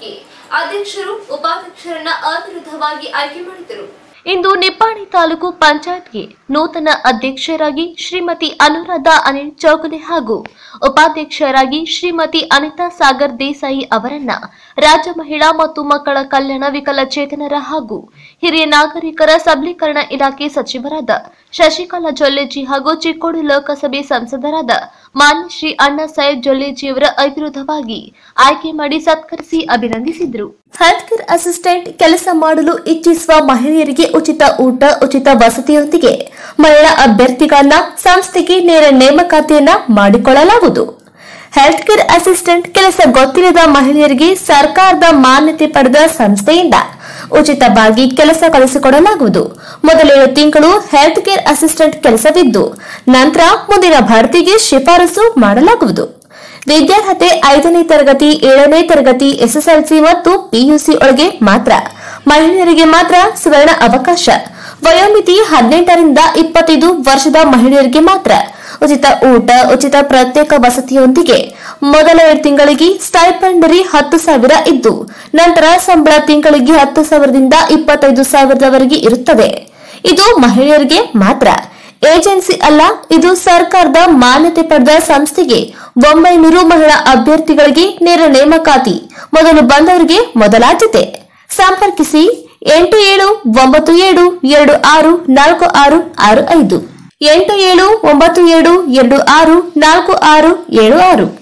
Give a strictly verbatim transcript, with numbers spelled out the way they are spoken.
ಅಭ್ಯರ್ಥಿಯಾಗಿ ಅಧ್ಯಕ್ಷರು ಉಪಾಧ್ಯಕ್ಷರನ್ನ ಅವಿರೋಧವಾಗಿ ಆಯ್ಕೆ ಮಾಡಿದರು. ಇಂದು ನಿಪ್ಪಾಣಿ ತಾಲೂಕು ಪಂಚಾಯತ್ಗೆ ನೂತನ ಅಧ್ಯಕ್ಷರಾಗಿ ಶ್ರೀಮತಿ ಅನುರಾಧಾ ಅನಿಲ್ ಚೌಗಲೆ ಹಾಗೂ ಉಪಾಧ್ಯಕ್ಷರಾಗಿ ಶ್ರೀಮತಿ ಅನಿತಾ ಸಾಗರ್ ದೇಸಾಯಿ ಅವರನ್ನ ರಾಜ್ಯ ಮಹಿಳಾ ಮತ್ತು ಮಕ್ಕಳ ಕಲ್ಯಾಣ ವಿಕಲಚೇತನರ ಹಾಗೂ ಹಿರಿಯ ನಾಗರಿಕರ ಸಬಲೀಕರಣ ಇಲಾಖೆ ಸಚಿವರಾದ ಶಶಿಕಲಾ ಜೊಲ್ಲೆಜಿ ಹಾಗೂ ಚಿಕ್ಕೋಡಿ ಲೋಕಸಭೆ ಸಂಸದರಾದ ಮಾನ್ಯ ಶ್ರೀ ಅಣ್ಣಾ ಸಾಹೇಬ್ ಜೊಲ್ಲೆಜಿಯವರ ಅವಿರೋಧವಾಗಿ ಆಯ್ಕೆ ಮಾಡಿ ಸತ್ಕರಿಸಿ ಅಭಿನಂದಿಸಿದರು. ಹೆಲ್ತ್ ಕೇರ್ ಅಸಿಸ್ಟೆಂಟ್ ಕೆಲಸ ಮಾಡಲು ಇಚ್ಛಿಸುವ ಮಹಿಳೆಯರಿಗೆ ಉಚಿತ ಊಟ, ಉಚಿತ ವಸತಿಯೊಂದಿಗೆ ಮಹಿಳಾ ಅಭ್ಯರ್ಥಿಗಳನ್ನ ಸಂಸ್ಥೆಗೆ ನೇರ ನೇಮಕಾತಿಯನ್ನ ಮಾಡಿಕೊಳ್ಳಲಾಗುವುದು. ಹೆಲ್ತ್ ಕೇರ್ ಅಸಿಸ್ಟೆಂಟ್ ಕೆಲಸ ಗೊತ್ತಿಲ್ಲದ ಮಹಿಳೆಯರಿಗೆ ಸರ್ಕಾರದ ಮಾನ್ಯತೆ ಪಡೆದ ಸಂಸ್ಥೆಯಿಂದ ಉಚಿತವಾಗಿ ಕೆಲಸ ಕಲಿಸಿಕೊಡಲಾಗುವುದು. ಮೊದಲೇಳು ತಿಂಗಳು ಹೆಲ್ತ್ ಕೇರ್ ಅಸಿಸ್ಟೆಂಟ್ ಕೆಲಸವಿದ್ದು ನಂತರ ಮುಂದಿನ ಭರ್ತಿಗೆ ಶಿಫಾರಸು ಮಾಡಲಾಗುವುದು. ವಿದ್ಯಾರ್ಹತೆ ಐದನೇ ತರಗತಿ, ಏಳನೇ ತರಗತಿ, ಎಸ್ಎಸ್ಎಲ್ಸಿ ಮತ್ತು ಪಿಯುಸಿ ಒಳಗೆ ಮಾತ್ರ. ಮಹಿಳೆಯರಿಗೆ ಮಾತ್ರ ಸುವರ್ಣ ಅವಕಾಶ. ವಯೋಮಿತಿ ಹದಿನೆಂಟರಿಂದ ಇಪ್ಪತ್ತೈದು ವರ್ಷದ ಮಹಿಳೆಯರಿಗೆ ಮಾತ್ರ. ಉಚಿತ ಊಟ, ಉಚಿತ ಪ್ರತ್ಯೇಕ ವಸತಿಯೊಂದಿಗೆ ಮೊದಲ ಎರಡು ತಿಂಗಳಿಗೆ ಸ್ಟೈಪೆಂಡರಿ ಹತ್ತು ಸಾವಿರ ಇದ್ದು ನಂತರ ಸಂಬಳ ತಿಂಗಳಿಗೆ ಹತ್ತು ಸಾವಿರದಿಂದ ಇಪ್ಪತ್ತೈದು ಸಾವಿರದವರೆಗೆ ಇರುತ್ತದೆ. ಇದು ಮಹಿಳೆಯರಿಗೆ ಮಾತ್ರ. ಏಜೆನ್ಸಿ ಅಲ್ಲ, ಇದು ಸರ್ಕಾರದ ಮಾನ್ಯತೆ ಪಡೆದ ಸಂಸ್ಥೆಗೆ ಒಂಬೈನೂರು ಮಹಿಳಾ ಅಭ್ಯರ್ಥಿಗಳಿಗೆ ನೇರ ನೇಮಕಾತಿ. ಮೊದಲು ಬಂದವರಿಗೆ ಮೊದಲಾದ್ಯತೆ. ಸಂಪರ್ಕಿಸಿ ಎಂಟು ಏಳು ಒಂಬತ್ತು ಏಳು ಎರಡು ಆರು ನಾಲ್ಕು ಆರು ಆರು ಐದು ಎಂಟು ಏಳು ಒಂಬತ್ತು ಏಳು ಎರಡು ಆರು ನಾಲ್ಕು ಆರು ಏಳು ಆರು.